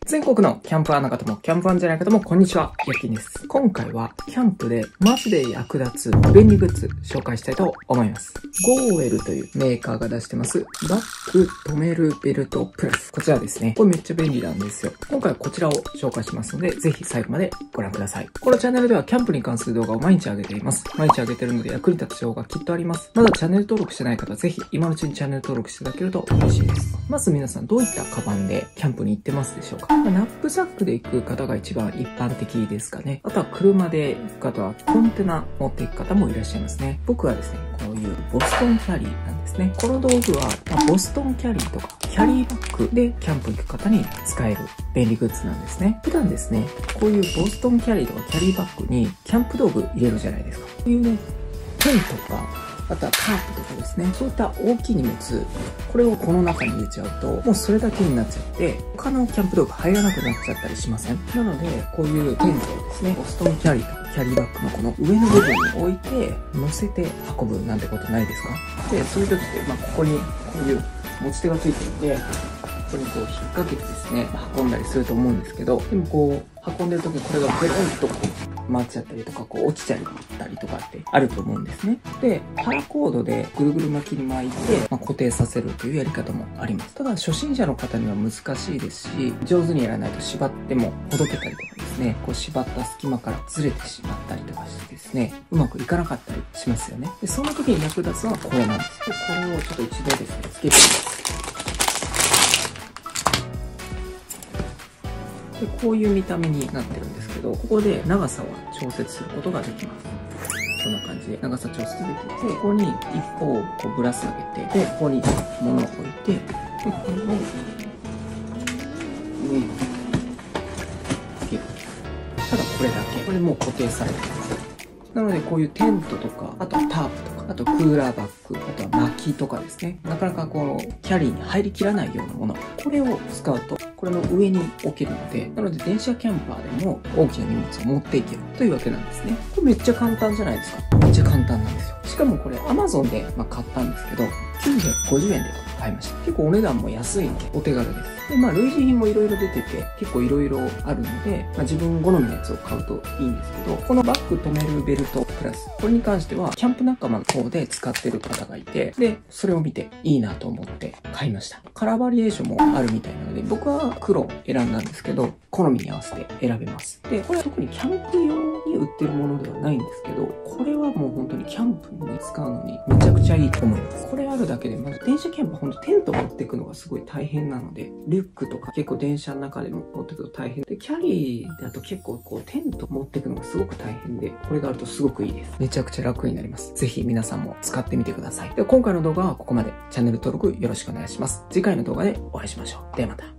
全国のキャンプファンの方も、キャンプファンじゃない方も、こんにちは。ヤッキンです。今回は、キャンプでマジで役立つ便利グッズ紹介したいと思います。ゴーウェルというメーカーが出してます、バッグ止めるベルトプラス。こちらですね。これめっちゃ便利なんですよ。今回はこちらを紹介しますので、ぜひ最後までご覧ください。このチャンネルではキャンプに関する動画を毎日上げています。毎日上げてるので役に立つ情報がきっとあります。まだチャンネル登録してない方は、ぜひ今のうちにチャンネル登録していただけると嬉しいです。まず皆さんどういったカバンでキャンプに行ってますでしょうか？ナップサックで行く方が一番一般的ですかね。あとは車で行く方はコンテナ持っていく方もいらっしゃいますね。僕はですね、こういうボストンキャリーなんですね。この道具は、ボストンキャリーとかキャリーバッグでキャンプ行く方に使える便利グッズなんですね。普段ですね、こういうボストンキャリーとかキャリーバッグにキャンプ道具入れるじゃないですか。こういうね、テントか、あとはタープとかですね。そういった大きい荷物、これをこの中に入れちゃうと、もうそれだけになっちゃって、他のキャンプ道具入らなくなっちゃったりしません？なので、こういうテントをですね、ボストンキャリーとかキャリーバッグのこの上の部分に置いて、乗せて運ぶなんてことないですか？で、そういう時って、ここにこういう持ち手がついてるんで、ここにこう引っ掛けてですね、運んだりすると思うんですけど、でもこう、運んでる時にこれがベロンとこう、回っちゃったりとか、こう落ちちゃったりとかってあると思うんですね。で、パラコードでぐるぐる巻きに巻いて、固定させるというやり方もあります。ただ、初心者の方には難しいですし、上手にやらないと縛ってもほどけたりとかですね、こう縛った隙間からずれてしまったりとかしてですね、うまくいかなかったりしますよね。で、そんな時に役立つのはこれなんです。で、これをちょっと一度ですね、つけてみます。で、こういう見た目になってるんですけど、ここで長さを調節することができます。こんな感じで長さ調節できて、ここに一方をこうぶら下げて、で、ここに物を置いて、で、これを上につける。ただこれだけ。これもう固定されてます。なので、こういうテントとか、あとはタープとか、あとクーラーバッグ、あとは薪とかですね。なかなかこのキャリーに入りきらないようなもの。これを使うと、これの上に置けるので、なので電車キャンパーでも大きな荷物を持っていけるというわけなんですね。これめっちゃ簡単じゃないですか。めっちゃ簡単なんですよ。しかもこれ Amazon で買ったんですけど、950円で買いました。結構お値段も安いのでお手軽です。で、類似品もいろいろ出てて、結構いろいろあるので、自分好みのやつを買うといいんですけど、このバッグ止めるベルトプラス、これに関しては、キャンプ仲間の方で使ってる方がいて、で、それを見ていいなと思って買いました。カラーバリエーションもあるみたいなので、僕は黒を選んだんですけど、好みに合わせて選べます。で、これは特にキャンプ用に売ってるものではないんですけど、これはもう本当にキャンプに使うのにめちゃくちゃいいと思います。これあるだけで、まず電車キャンプは本当テント持っていくのがすごい大変なので、リュックとか結構電車の中でも持っていくと大変で、キャリーだと結構こうテント持っていくのがすごく大変で、これがあるとすごくいいです。めちゃくちゃ楽になります。ぜひ皆さんも使ってみてください。では今回の動画はここまで。チャンネル登録よろしくお願いします。次回の動画でお会いしましょう。ではまた。